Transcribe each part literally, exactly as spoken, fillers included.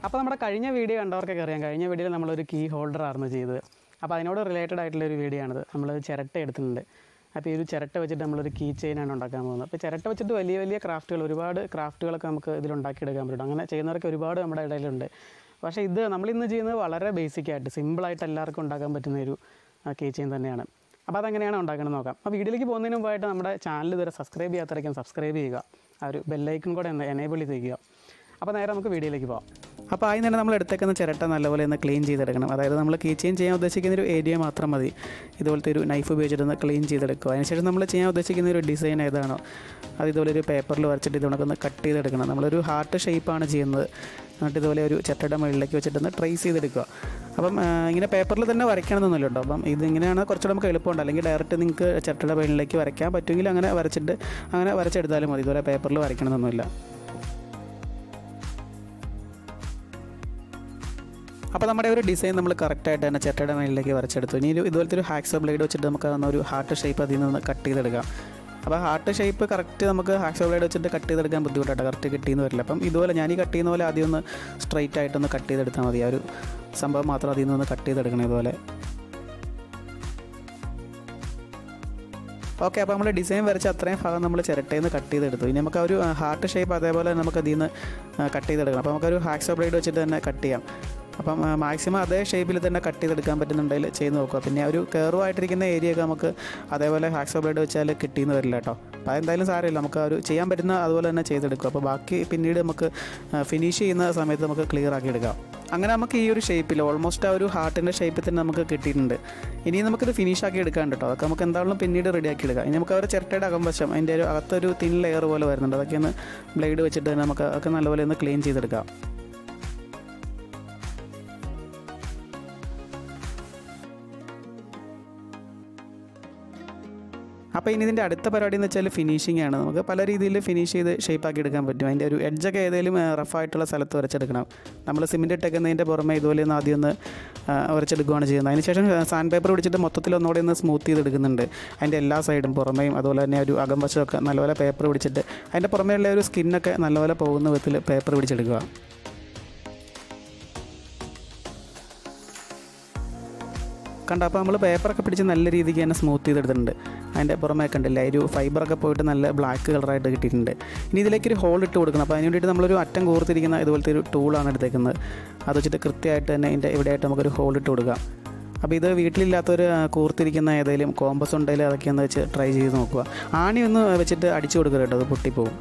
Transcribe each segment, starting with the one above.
അപ്പോൾ നമ്മുടെ കഴിഞ്ഞ വീഡിയോ കണ്ടവർക്കൊക്കെ അറിയാം, കഴിഞ്ഞ വീഡിയോയിൽ നമ്മളൊരു കീ ഹോൾഡർ ആയിരുന്നു ചെയ്തത്. അപ്പോൾ അതിനോട് റിലേറ്റഡ് ആയിട്ടുള്ളൊരു വീഡിയോ ആണിത്. നമ്മൾ ചിരട്ട എടുത്തിട്ടുണ്ട്. അപ്പോൾ ഈ ഒരു ചിരട്ട വെച്ചിട്ട് നമ്മളൊരു കീ ചെയിനാണ് ഉണ്ടാക്കാൻ പോകുന്നത്. അപ്പോൾ ചിരട്ട വെച്ചിട്ട് വലിയ വലിയ ക്രാഫ്റ്റുകൾ, ഒരുപാട് ക്രാഫ്റ്റുകളൊക്കെ നമുക്ക് ഇതിലുണ്ടാക്കിയെടുക്കാൻ പറ്റും. അങ്ങനെ ചെയ്യുന്നവരൊക്കെ ഒരുപാട് നമ്മുടെ ഇടയിലുണ്ട്. പക്ഷേ ഇത് നമ്മളിന്ന് ചെയ്യുന്നത് വളരെ ബേസിക്കായിട്ട് സിമ്പിളായിട്ട് എല്ലാവർക്കും ഉണ്ടാക്കാൻ പറ്റുന്ന ഒരു കീ ചെയിൻ തന്നെയാണ്. അപ്പോൾ അതെങ്ങനെയാണ് ഉണ്ടാക്കണമെന്ന് നോക്കാം. അപ്പോൾ വീഡിയോയിലേക്ക് പോകുന്നതിന് മുമ്പായിട്ട് നമ്മുടെ ചാനൽ ഇതുവരെ സബ്സ്ക്രൈബ് ചെയ്യാത്തവരേക്കും സബ്സ്ക്രൈബ് ചെയ്യുക, ആ ഒരു ബെല്ലൈക്കൺ കൂടെ ഒന്ന് എനേബിൾ ചെയ്ത് വയ്ക്കുക. അപ്പോൾ നേരെ നമുക്ക് വീഡിയോയിലേക്ക് പോകാം. അപ്പോൾ ആദ്യം തന്നെ നമ്മൾ എടുത്തേക്കുന്ന ചിരട്ട നല്ലപോലെ ഒന്ന് ക്ലീൻ ചെയ്തെടുക്കണം. അതായത് നമ്മൾ കീ ചെയിൻ ചെയ്യാൻ ഉദ്ദേശിക്കുന്ന ഒരു ഏരിയ മാത്രം മതി. ഇതുപോലത്തെ ഒരു നൈഫ് ഉപയോഗിച്ചിട്ടൊന്ന് ക്ലീൻ ചെയ്തെടുക്കുക. അതിനുശേഷം നമ്മൾ ചെയ്യാൻ ഉദ്ദേശിക്കുന്ന ഒരു ഡിസൈൻ ഏതാണോ അത് ഇതുപോലെ ഒരു പേപ്പറിൽ വരച്ചിട്ട് ഇതുകൊണ്ടൊന്ന് കട്ട് ചെയ്തെടുക്കണം. നമ്മളൊരു ഹാർട്ട് ഷേപ്പാണ് ചെയ്യുന്നത്. എന്നിട്ട് ഇതുപോലെ ഒരു ചിരട്ടയുടെ മുകളിലേക്ക് വെച്ചിട്ടൊന്ന് ട്രേസ് ചെയ്തെടുക്കുക. അപ്പം ഇങ്ങനെ പേപ്പറിൽ തന്നെ വരയ്ക്കണമെന്നൊന്നുമില്ല കേട്ടോ. അപ്പം ഇതിങ്ങനെയാണ് കുറച്ചുകൂടെ നമുക്ക് എളുപ്പമുണ്ട്. അല്ലെങ്കിൽ ഡയറക്റ്റ് നിങ്ങൾക്ക് ചിരട്ടയുടെ മുകളിലേക്ക് വരയ്ക്കാൻ പറ്റുമെങ്കിൽ അങ്ങനെ വരച്ചിട്ട് അങ്ങനെ വരച്ചെടുത്താലും മതി. ഇതുപോലെ പേപ്പറിൽ വരയ്ക്കണമെന്നൊന്നുമില്ല. അപ്പോൾ നമ്മുടെ ഒരു ഡിസൈൻ നമ്മൾ കറക്റ്റായിട്ട് തന്നെ ചിരട്ടയുടെ മേളിലേക്ക് വരച്ചെടുത്തു. ഇനി ഒരു ഇതുപോലത്തെ ഒരു ഹാക്സോ ബ്ലേഡ് വെച്ചിട്ട് നമുക്ക് ഒരു ഹാർട്ട് ഷേപ്പ് അതിൽ നിന്ന് കട്ട് ചെയ്തെടുക്കാം. അപ്പോൾ ഹാർട്ട് ഷേപ്പ് കറക്റ്റ് നമുക്ക് ഹാക്സോ ബ്ലേഡ് വെച്ചിട്ട് കട്ട് ചെയ്തെടുക്കാൻ ബുദ്ധിമുട്ടായിട്ട് കറക്റ്റ് കിട്ടിയെന്ന് വരില്ല. അപ്പം ഇതുപോലെ ഞാൻ ഈ കട്ട് ചെയ്യുന്ന പോലെ ആദ്യം ഒന്ന് സ്ട്രൈറ്റ് ആയിട്ടൊന്ന് കട്ട് ചെയ്തെടുത്താൽ മതി. ആ ഒരു സംഭവം മാത്രം അതിൽ നിന്ന് കട്ട് ചെയ്തെടുക്കണം ഇതുപോലെ. ഓക്കെ, അപ്പോൾ നമ്മൾ ഡിസൈൻ വരച്ച അത്രയും ഭാഗം നമ്മൾ ചിരട്ടയിൽ നിന്ന് കട്ട് ചെയ്തെടുത്തു. ഇനി നമുക്ക് ഒരു ഹാർട്ട് ഷേപ്പ് അതേപോലെ നമുക്ക് അതിൽ നിന്ന് കട്ട് ചെയ്തെടുക്കണം. അപ്പോൾ നമുക്കൊരു ഹാക്സോ ബ്ലേഡ് വെച്ചിട്ട് തന്നെ കട്ട് ചെയ്യാം. അപ്പം മാക്സിമം അതേ ഷേപ്പിൽ തന്നെ കട്ട് ചെയ്തെടുക്കാൻ പറ്റുന്നുണ്ടെങ്കിൽ ചെയ്ത് നോക്കുക. പിന്നെ ഒരു കർവായിട്ടിരിക്കുന്ന ഏരിയയൊക്കെ നമുക്ക് അതേപോലെ ഹാക്സോ ബ്ലേഡ് വെച്ചാൽ കിട്ടിയെന്ന് വരില്ല കേട്ടോ. അപ്പോൾ അതെന്തായാലും സാരമില്ല, നമുക്ക് ഒരു ചെയ്യാൻ പറ്റുന്ന അതുപോലെ തന്നെ ചെയ്തെടുക്കുക. അപ്പോൾ ബാക്കി പിന്നീട് നമുക്ക് ഫിനിഷ് ചെയ്യുന്ന സമയത്ത് നമുക്ക് ക്ലിയർ ആക്കി എടുക്കാം. അങ്ങനെ നമുക്ക് ഈ ഒരു ഷേപ്പിൽ ഓൾമോസ്റ്റ് ആ ഒരു ഹാർട്ടിൻ്റെ ഷേപ്പിൽ തന്നെ നമുക്ക് കിട്ടിയിട്ടുണ്ട്. ഇനി നമുക്കിത് ഫിനിഷ് ആക്കി എടുക്കാൻ കേട്ടോ. അതൊക്കെ നമുക്ക് എന്തായാലും പിന്നീട് റെഡി ആക്കി എടുക്കാം. ഇനി നമുക്ക് അവർ ചിരട്ടയുടെ അകംവശം അതിൻ്റെ ഒരു അകത്തൊരു തിൻ ലെയർ പോലെ വരുന്നുണ്ട്. അതൊക്കെ ഒന്ന് ബ്ലേഡ് വെച്ചിട്ട് തന്നെ നമുക്ക് അതൊക്കെ നല്ലപോലെ ഒന്ന് ക്ലീൻ ചെയ്തെടുക്കാം. അപ്പോൾ ഇനി ഇതിൻ്റെ അടുത്ത പരിപാടി എന്ന് വെച്ചാൽ ഫിനിഷിംഗ് ആണ്. നമുക്ക് പല രീതിയിൽ ഫിനിഷ് ചെയ്ത് ഷേപ്പാക്കി എടുക്കാൻ പറ്റും. അതിൻ്റെ ഒരു എഡ്ജൊക്കെ ഏതെങ്കിലും റഫായിട്ടുള്ള സ്ഥലത്ത് വരച്ചെടുക്കണം. നമ്മൾ സിമെൻറ്റ് ഇട്ടേക്കുന്നതിൻ്റെ പുറമെ ഇതുപോലെ ഒന്ന് ആദ്യം ഒന്ന് വരച്ചെടുക്കുകയാണ് ചെയ്യുന്നത്. അതിനുശേഷം സാൻഡ് പേപ്പർ പിടിച്ചിട്ട് മൊത്തത്തിൽ ഒന്നുകൂടെ ഒന്ന് സ്മൂത്ത് ചെയ്തെടുക്കുന്നുണ്ട്. അതിൻ്റെ എല്ലാ സൈഡും പുറമേയും അതുപോലെ തന്നെ ഒരു അകംവശമൊക്കെ നല്ലപോലെ പേപ്പർ പിടിച്ചിട്ട് അതിൻ്റെ പുറമേയുള്ള ഒരു സ്കിന്നൊക്കെ നല്ലപോലെ പോകുന്ന വിധത്തിൽ പേപ്പർ പിടിച്ചെടുക്കുക. കണ്ട, അപ്പോൾ നമ്മൾ പേപ്പറൊക്കെ പിടിച്ച് നല്ല രീതിക്ക് തന്നെ സ്മൂത്ത് ചെയ്തെടുത്തിട്ടുണ്ട്. അതിൻ്റെ പുറമേ കണ്ടില്ല ഒരു ഫൈബറൊക്കെ പോയിട്ട് നല്ല ബ്ലാക്ക് കളറായിട്ട് കിട്ടിയിട്ടുണ്ട്. ഇനി ഇതിലേക്കൊരു ഹോൾ ഇട്ട് കൊടുക്കണം. അപ്പോൾ അതിന് വേണ്ടിയിട്ട് നമ്മളൊരു അറ്റം കോർത്തിരിക്കുന്ന ഇതുപോലത്തെ ഒരു ടൂളാണ് എടുത്തേക്കുന്നത്. അത് വെച്ചിട്ട് കൃത്യമായിട്ട് തന്നെ അതിൻ്റെ ഇവിടെയായിട്ട് നമുക്കൊരു ഹോൾ ഇട്ട് കൊടുക്കാം. അപ്പോൾ ഇത് വീട്ടിലില്ലാത്തൊരു കൂർത്തിരിക്കുന്ന ഏതെങ്കിലും കോമ്പസ് ഉണ്ടെങ്കിൽ അതൊക്കെ ഒന്ന് വെച്ച് ട്രൈ ചെയ്ത് നോക്കുക. ആണി ഒന്ന് വെച്ചിട്ട് അടിച്ചു കൊടുക്കുക കേട്ടോ, അത് പൊട്ടിപ്പോവും.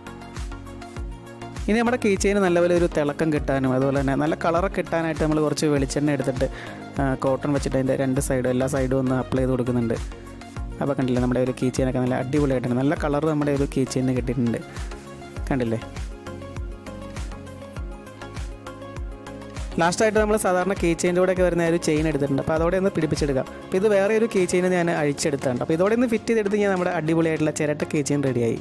ഇനി നമ്മുടെ കീ ചെയിന് നല്ലപോലെ ഒരു തിളക്കം കിട്ടാനും അതുപോലെ തന്നെ നല്ല കളറൊക്കെ കിട്ടാനായിട്ട് നമ്മൾ കുറച്ച് വെളിച്ചെണ്ണ എടുത്തിട്ട് കോട്ടൺ വെച്ചിട്ട് അതിൻ്റെ രണ്ട് സൈഡും എല്ലാ സൈഡും ഒന്ന് അപ്ലൈ ചെയ്ത് കൊടുക്കുന്നുണ്ട്. അപ്പോൾ കണ്ടില്ലേ, നമ്മുടെ ഒരു കീ ചെയിനൊക്കെ നല്ല അടിപൊളിയായിട്ടുണ്ട്. നല്ല കളർ നമ്മുടെ ഒരു കീ ചെയിന് കിട്ടിയിട്ടുണ്ട്. കണ്ടില്ലേ, ലാസ്റ്റായിട്ട് നമ്മൾ സാധാരണ കീ ചെയിൻ്റെ കൂടെയൊക്കെ വരുന്ന ഒരു ചെയിൻ എടുത്തിട്ടുണ്ട്. അപ്പോൾ അതോടെ ഒന്ന് പിടിപ്പിച്ചെടുക്കാം. അപ്പോൾ ഇത് വേറെ ഒരു കീ ചെയിൻ ഞാൻ അഴിച്ചെടുത്തിട്ടുണ്ട്. അപ്പോൾ ഇതോടെ ഒന്ന് ഫിറ്റ് ചെയ്തെടുത്ത് കഴിഞ്ഞാൽ നമ്മുടെ അടിപൊളിയായിട്ടുള്ള ചിരട്ട കീ ചെയിൻ റെഡിയായി.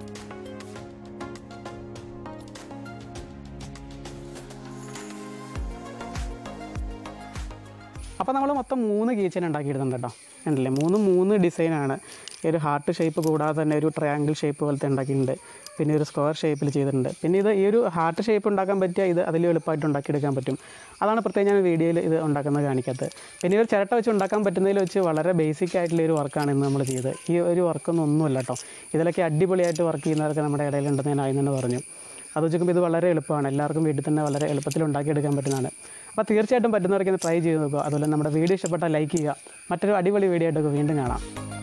അപ്പോൾ നമ്മൾ മൊത്തം മൂന്ന് കീ ചെയിൻ ഉണ്ടാക്കിയിടുന്നുണ്ട് കേട്ടോ. ഉണ്ടല്ലേ, മൂന്ന് മൂന്ന് ഡിസൈനാണ്. ഒരു ഹാർട്ട് ഷേപ്പ് കൂടാതെ തന്നെ ഒരു ട്രയാങ്കിൾ ഷേപ്പ് പോലത്തെ ഉണ്ടാക്കിയിട്ടുണ്ട്. പിന്നെ ഒരു സ്ക്വയർ ഷേപ്പിൽ ചെയ്തിട്ടുണ്ട്. പിന്നെ ഇത് ഈ ഒരു ഹാർട്ട് ഷേപ്പ് ഉണ്ടാക്കാൻ പറ്റിയ ഇത് അതിൽ എളുപ്പമായിട്ട് ഉണ്ടാക്കിയെടുക്കാൻ പറ്റും. അതാണ് പ്രത്യേകം ഞാൻ വീഡിയോയിൽ ഇത് ഉണ്ടാക്കുന്നത് കാണിക്കാത്തത്. പിന്നെ ഒരു ചിരട്ട വെച്ച് ഉണ്ടാക്കാൻ പറ്റുന്നതിൽ വെച്ച് വളരെ ബേസിക് ആയിട്ടുള്ള ഒരു വർക്കാണ് ഇന്ന് നമ്മൾ ചെയ്തത്. ഈ ഒരു വർക്കൊന്നും ഒന്നുമല്ല കേട്ടോ. ഇതിലൊക്കെ അടിപൊളിയായിട്ട് വർക്ക് ചെയ്യുന്നവരൊക്കെ നമ്മുടെ ഇടയിലുണ്ടെന്ന് ഞാൻ ആദ്യം തന്നെ പറഞ്ഞു. അത് വെച്ചോക്കുമ്പോൾ ഇത് വളരെ എളുപ്പമാണ്. എല്ലാവർക്കും വീട്ടിൽ തന്നെ വളരെ എളുപ്പത്തിൽ ഉണ്ടാക്കിയെടുക്കാൻ പറ്റുന്നതാണ്. അപ്പോൾ തീർച്ചയായിട്ടും പറ്റുന്നവർക്ക് ട്രൈ ചെയ്ത് നോക്കുക. അതുപോലെ നമ്മുടെ വീഡിയോ ഇഷ്ടപ്പെട്ടാൽ ലൈക്ക് ചെയ്യുക. മറ്റൊരു അടിപൊളി വീഡിയോ ആയിട്ടൊക്കെ വീണ്ടും കാണാം.